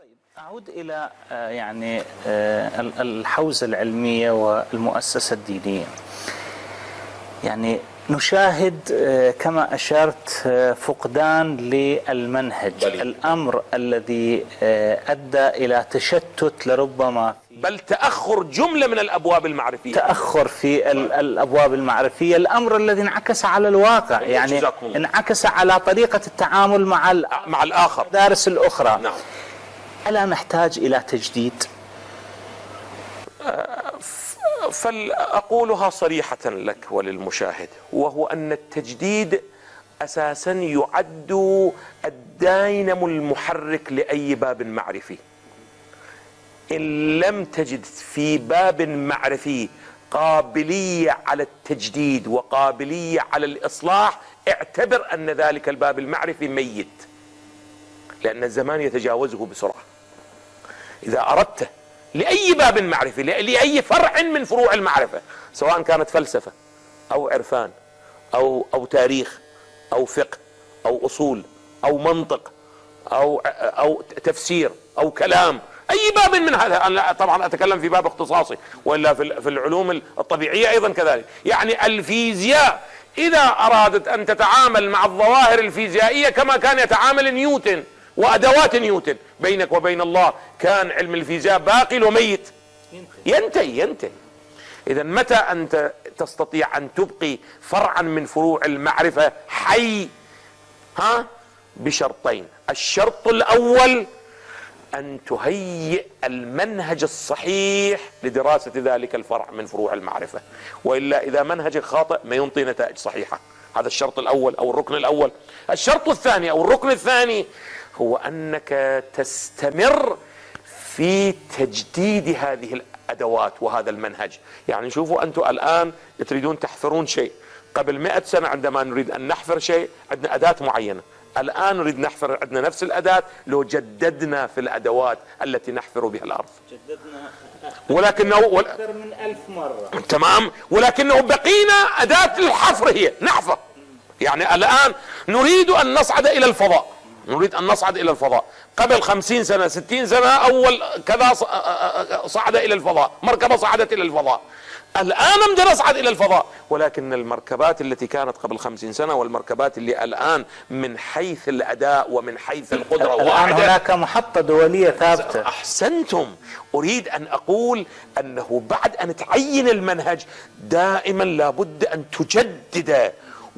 أعود إلى الحوزة العلمية والمؤسسة الدينية. نشاهد كما أشرت فقدان للمنهج، الأمر الذي أدى إلى تشتت لربما بل تأخر جملة من الأبواب المعرفية، تأخر في الأبواب المعرفية، الأمر الذي انعكس على الواقع، انعكس على طريقة التعامل مع الآخر، المدارس الأخرى. نعم. ألا نحتاج إلى تجديد؟ فلأقولها صريحة لك وللمشاهد، وهو أن التجديد أساسا يعد الدينامو المحرك لأي باب معرفي. إن لم تجد في باب معرفي قابلية على التجديد وقابلية على الإصلاح، اعتبر أن ذلك الباب المعرفي ميت، لأن الزمان يتجاوزه بسرعة. إذا أردت لأي باب معرفي، لأي فرع من فروع المعرفة، سواء كانت فلسفة أو عرفان أو تاريخ أو فقه أو أصول أو منطق أو تفسير أو كلام، أي باب من هذا، أنا طبعا أتكلم في باب اختصاصي، وإلا في العلوم الطبيعية أيضا كذلك. الفيزياء إذا أرادت أن تتعامل مع الظواهر الفيزيائية كما كان يتعامل نيوتن وأدوات نيوتن، بينك وبين الله كان علم الفيزياء باقي وميت، ينتهي. إذا متى أنت تستطيع أن تبقي فرعا من فروع المعرفة حي؟ بشرطين. الشرط الأول أن تهيئ المنهج الصحيح لدراسة ذلك الفرع من فروع المعرفة، وإلا إذا منهجك خاطئ ما ينطي نتائج صحيحة. هذا الشرط الأول أو الركن الأول. الشرط الثاني أو الركن الثاني هو أنك تستمر في تجديد هذه الأدوات وهذا المنهج. شوفوا أنتم الآن تريدون تحفرون شيء، قبل 100 سنة عندما نريد أن نحفر شيء عندنا أداة معينة، الآن نريد نحفر عندنا نفس الأداة لو جددنا في الأدوات التي نحفر بها الأرض، جددنا ولكنه أكثر من 1000 مرة، تمام، ولكنه بقينا أداة الحفر هي نحفر. الآن نريد أن نصعد إلى الفضاء، قبل 50 سنة 60 سنة أول كذا صعد إلى الفضاء، مركبة صعدت إلى الفضاء. الآن نبدأ نصعد إلى الفضاء، ولكن المركبات التي كانت قبل 50 سنة والمركبات اللي الآن من حيث الأداء ومن حيث القدرة الآن هناك محطة دولية ثابتة. أحسنتم. أريد أن أقول أنه بعد أن تعين المنهج دائما لابد أن تجدد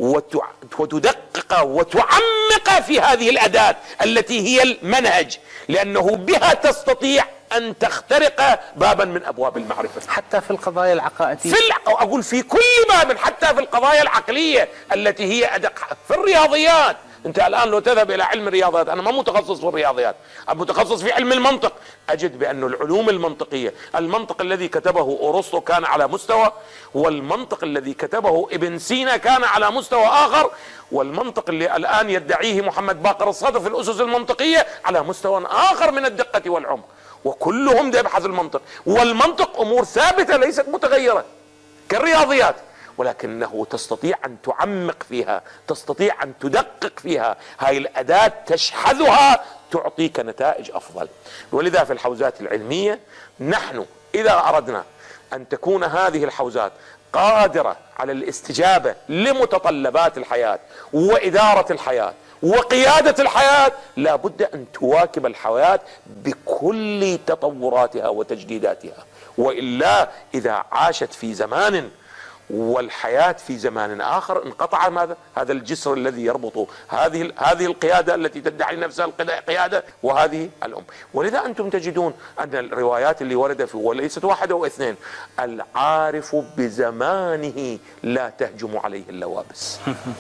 وتدقق وتعمق في هذه الأداة التي هي المنهج، لأنه بها تستطيع أن تخترق بابا من أبواب المعرفة، حتى في القضايا العقائدية، أقول في كل باب، حتى في القضايا العقلية التي هي أدق، في الرياضيات. أنت الآن لو تذهب إلى علم الرياضيات، أنا ما متخصص في الرياضيات، أنا متخصص في علم المنطق، أجد بأن العلوم المنطقية، المنطق الذي كتبه أرسطو كان على مستوى، والمنطق الذي كتبه ابن سينا كان على مستوى آخر، والمنطق اللي الآن يدعيه محمد باقر الصدر في الأسس المنطقية على مستوى آخر من الدقة والعمق، وكلهم يبحث المنطق، والمنطق أمور ثابتة ليست متغيرة كالرياضيات، ولكنه تستطيع أن تعمق فيها، تستطيع أن تدقق فيها، هاي الأداة تشحذها تعطيك نتائج أفضل. ولذا في الحوزات العلمية نحن إذا أردنا أن تكون هذه الحوزات قادرة على الاستجابة لمتطلبات الحياة وإدارة الحياة وقيادة الحياة، لابد أن تواكب الحياة بكل تطوراتها وتجديداتها، وإلا إذا عاشت في زمان والحياة في زمان آخر انقطع ماذا؟ هذا الجسر الذي يربط هذه القيادة التي تدعي نفسها القيادة وهذه الأم. ولذا أنتم تجدون أن الروايات اللي وردت فيه وليست واحدة واثنين، العارف بزمانه لا تهجم عليه اللوابس.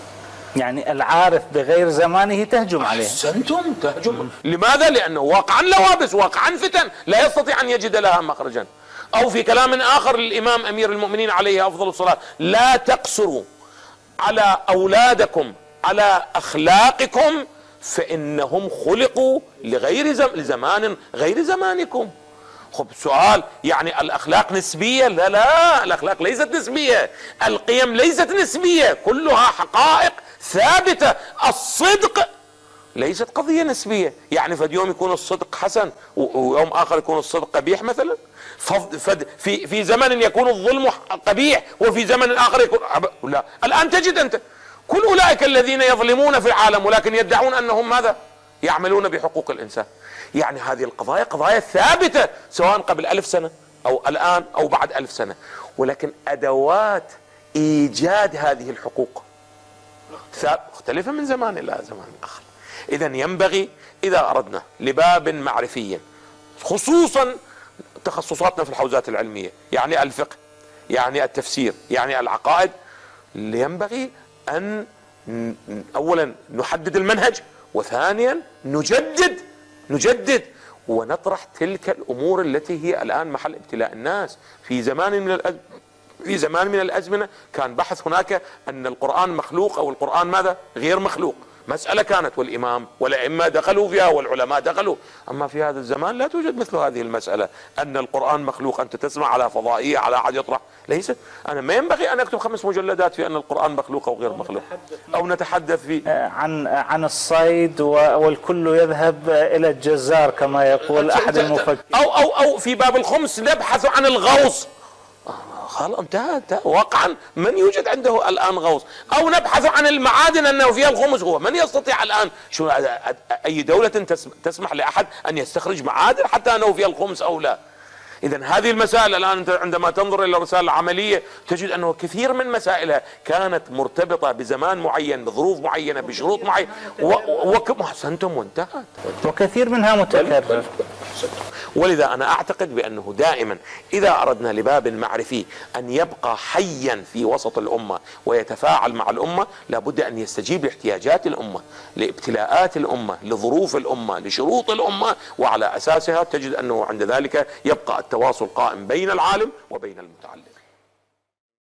العارف بغير زمانه تهجم عليه. أحسنتم، تهجم. لماذا؟ لأنه واقعا لوابس، واقعا فتن، لا يستطيع أن يجد لها مخرجا. أو في كلام آخر للإمام أمير المؤمنين عليه أفضل الصلاة: لا تقصروا على أولادكم على أخلاقكم فإنهم خلقوا لزمان غير زمانكم. سؤال، الأخلاق نسبية؟ لا، الأخلاق ليست نسبية، القيم ليست نسبية، كلها حقائق ثابتة. الصدق ليست قضية نسبية. يعني فد يوم يكون الصدق حسن ويوم آخر يكون الصدق قبيح مثلا. في زمن يكون الظلم قبيح وفي زمن آخر يكون لا. الآن تجد أنت كل أولئك الذين يظلمون في العالم ولكن يدعون أنهم ماذا؟ يعملون بحقوق الإنسان. يعني هذه القضايا قضايا ثابتة سواء قبل 1000 سنة أو الآن أو بعد 1000 سنة، ولكن أدوات إيجاد هذه الحقوق مختلفة من زمان إلى زمان آخر. إذا ينبغي إذا أردنا لباب معرفي، خصوصا تخصصاتنا في الحوزات العلمية، يعني الفقه، يعني التفسير، يعني العقائد، ينبغي أن أولا نحدد المنهج، وثانيا نجدد ونطرح تلك الأمور التي هي الآن محل ابتلاء الناس. في زمان من الأزمنة كان بحث هناك أن القرآن مخلوق أو القرآن ماذا؟ غير مخلوق. مسألة كانت، والإمام والأئمة دخلوا فيها والعلماء دخلوا. أما في هذا الزمان لا توجد مثل هذه المسألة أن القرآن مخلوق. أنت تسمع على فضائية على أحد يطرح، ليست. أنا ما ينبغي أن أكتب 5 مجلدات في أن القرآن مخلوق أو غير مخلوق، أو نتحدث في عن الصيد والكل يذهب إلى الجزار كما يقول أحد المفكرين، أو في باب الخمس نبحث عن الغوص. خلاص انتهى واقعا من يوجد عنده الآن غوص؟ أو نبحث عن المعادن أنه فيها الخمس. هو من يستطيع الآن أي دولة تسمح لأحد أن يستخرج معادن حتى أنه فيها الخمس أو لا؟ إذا هذه المسائل الآن أنت عندما تنظر إلى الرسالة العملية تجد أنه كثير من مسائلها كانت مرتبطة بزمان معين، بظروف معينة، بشروط معينة، أحسنتم وانتهت، وكثير منها متكرر. ولذا أنا أعتقد بأنه دائما إذا أردنا لباب معرفي أن يبقى حيا في وسط الأمة ويتفاعل مع الأمة، لابد أن يستجيب لاحتياجات الأمة، لابتلاءات الأمة، لظروف الأمة، لشروط الأمة، وعلى أساسها تجد أنه عند ذلك يبقى التواصل قائم بين العالم وبين المتعلم.